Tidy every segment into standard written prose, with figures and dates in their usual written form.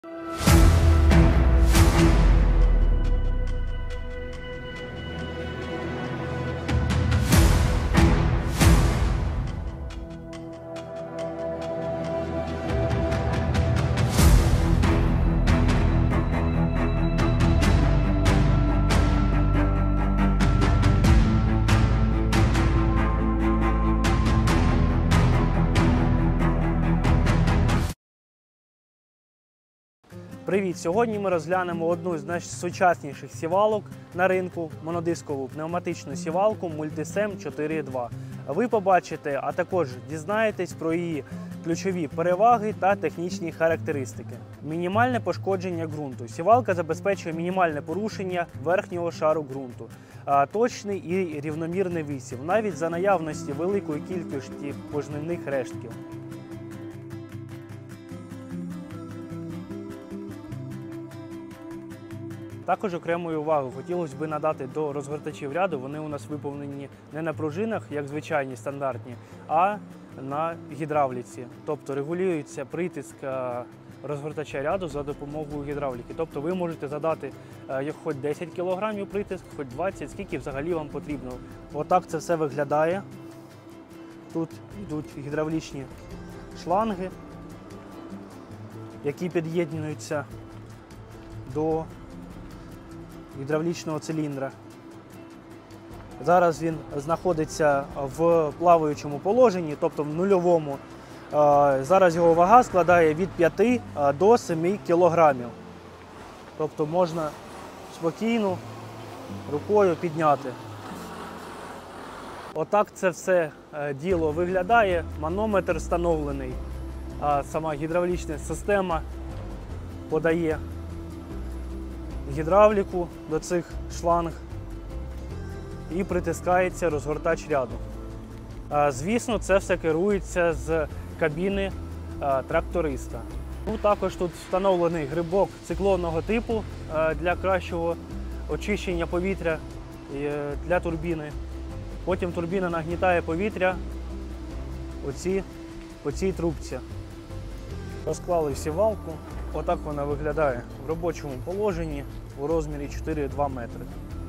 Привіт! Сьогодні ми розглянемо одну з найсучасніших сівалок на ринку – монодискову пневматичну сівалку Multisem 4.2. Ви побачите, а також дізнаєтесь про її ключові переваги та технічні характеристики. Мінімальне пошкодження ґрунту. Сівалка забезпечує мінімальне порушення верхнього шару ґрунту, точний і рівномірний висів, навіть за наявності великої кількості пожнивних рештків. Також окремою увагу хотілося б надати до розгортачів ряду. Вони у нас виповнені не на пружинах, як звичайні стандартні, а на гідравліці. Тобто регулюється притиск розгортача ряду за допомогою гідравліки. Тобто ви можете задати хоч 10 кг притиск, хоч 20, скільки взагалі вам потрібно. Отак це все виглядає. Тут йдуть гідравлічні шланги, які під'єднуються до гідравлічного циліндра. Зараз він знаходиться в плаваючому положенні, тобто в нульовому. Зараз його вага складає від 5 до 7 кг. Тобто можна спокійно рукою підняти. Отак це все діло виглядає. Манометр встановлений. Сама гідравлічна система подає гідравліку до цих шланг і притискається розгортач ряду. Звісно, це все керується з кабіни тракториста. Також тут встановлений грибок циклонного типу для кращого очищення повітря для турбіни. Потім турбіна нагнітає повітря по цій трубці. Розклали сівалку. Отак вона виглядає в робочому положенні у розмірі 4,2 метри.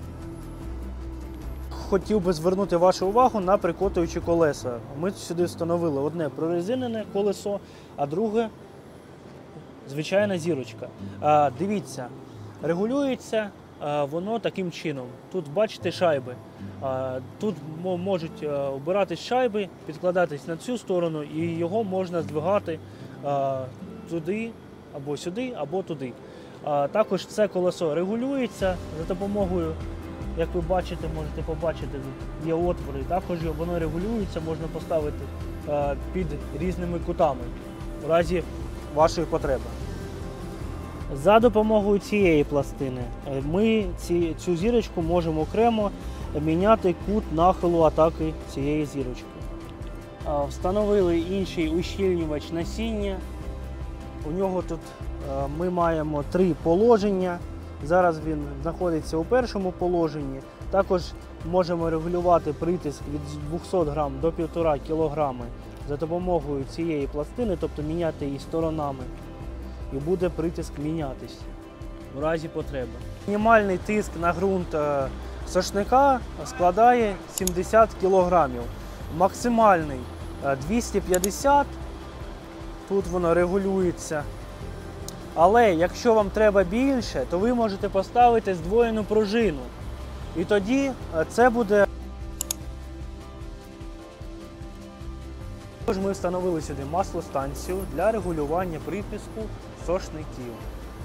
Хотів би звернути вашу увагу на прикотуючі колеса. Ми сюди встановили одне прорезинене колесо, а друге звичайна зірочка. Дивіться, регулюється воно таким чином. Тут бачите шайби. Тут можуть обиратись шайби, підкладатись на цю сторону і його можна здвигати туди, або сюди, або туди. Також це колесо регулюється за допомогою, як ви бачите, можете побачити, є отвори. Також воно регулюється, можна поставити під різними кутами в разі вашої потреби. За допомогою цієї пластини ми цю зірочку можемо окремо міняти кут нахилу атаки цієї зірочки. Встановили інший ущільнювач насіння. У нього тут ми маємо 3 положення. Зараз він знаходиться у першому положенні. Також можемо регулювати притиск від 200 г до 1,5 кг за допомогою цієї пластини, тобто міняти її сторонами. І буде притиск мінятись в разі потреби. Мінімальний тиск на ґрунт сошника складає 70 кг. Максимальний 250 кг. Тут воно регулюється. Але якщо вам треба більше, то ви можете поставити здвоєну пружину. І тоді це буде... Також ми встановили сюди маслостанцію для регулювання притиску сошників.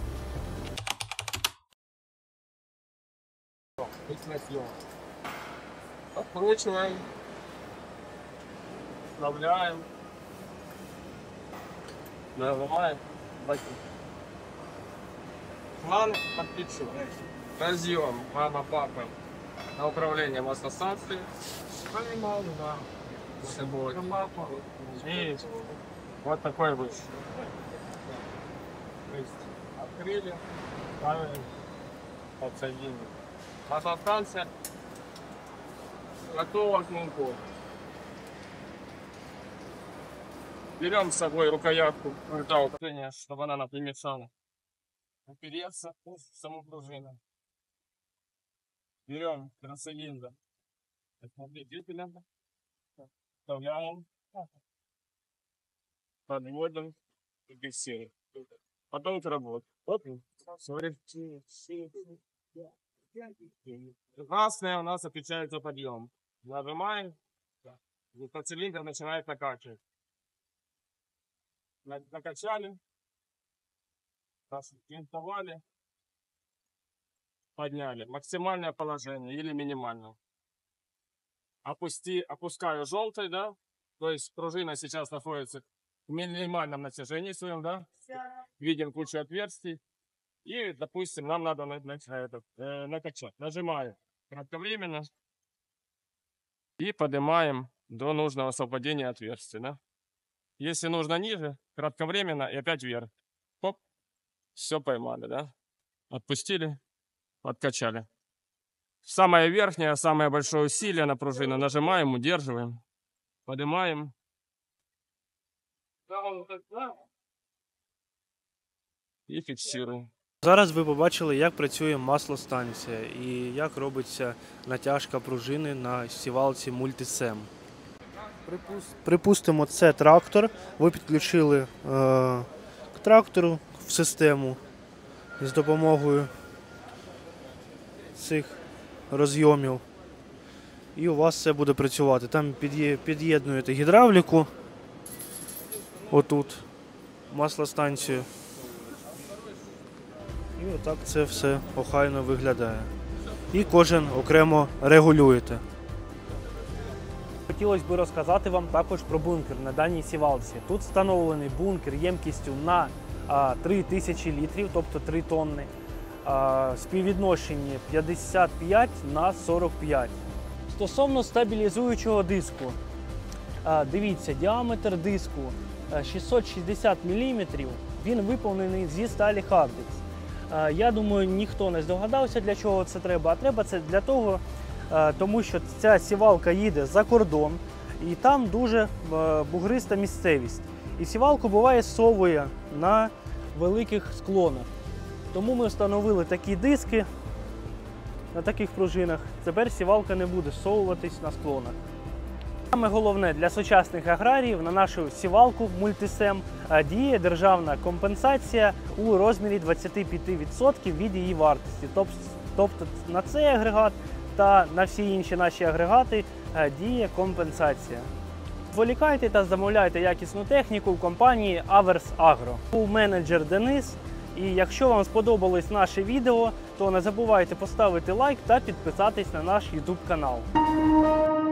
Откручиваем, вставляем, нажимаем, план подключен. Разъем монопапы на управление маслостанцией. Понимал, да. Все будет. И вот такой вот. То есть открыли, ставили, подсоединили. Маслостанция готова к монтажу. Берем с собой рукоятку, чтобы она например, опереться в саму пружину. Берем трансцилиндр. Вставляем. Подводим и фиксируем. Потом это работает. Вот. Красная у нас отвечает за подъем. Нажимаем, и цилиндр начинает накачивать. Накачали, распинтовали, подняли. Максимальное положение или минимальное. Опускаю желтый, да? То есть пружина сейчас находится в минимальном натяжении своем, да? Видим кучу отверстий. И, допустим, нам надо накачать. Нажимаем кратковременно и поднимаем до нужного совпадения отверстий, да? Если нужно ниже, кратковременно и опять вверх. Хоп, все поймали, да? Отпустили, подкачали. Самое верхнее, самое большое усилие на пружину. Нажимаем, удерживаем, поднимаем. І фіксуємо. Зараз ви побачили, як працює маслостанція і як робиться натяжка пружини на сівалці Multisem. Припустимо, це трактор. Ви підключили к трактору в систему з допомогою цих розйомів. І у вас все буде працювати. Там під'єднуєте гідравліку, отут, маслостанцію. І отак це все охайно виглядає. І кожен окремо регулюєте. Хотілося б розказати вам також про бункер на даній сівалці. Тут встановлений бункер ємкістю на 3000 літрів, тобто 3 тонни. Співвідношенні 55 на 45. Стосовно стабілізуючого диску. Дивіться, діаметр диску 660 мм, він виповнений зі сталі Хардекс. Я думаю, ніхто не здогадався, для чого це треба. А треба це для того, тому що ця сівалка їде за кордон, і там дуже бугриста місцевість. І сівалку буває совує на великих склонах. Тому ми встановили такі диски на таких пружинах. Тепер сівалка не буде совуватись на склонах. Саме головне для сучасних аграріїв на нашу сівалку Multisem діє державна компенсація у розмірі 25% від її вартості. Тобто на цей агрегат та на всі інші наші агрегати діє компенсація. Зволікайте та замовляйте якісну техніку в компанії Avers Agro. Був менеджер Денис. І якщо вам сподобалось наше відео, то не забувайте поставити лайк та підписатись на наш YouTube канал.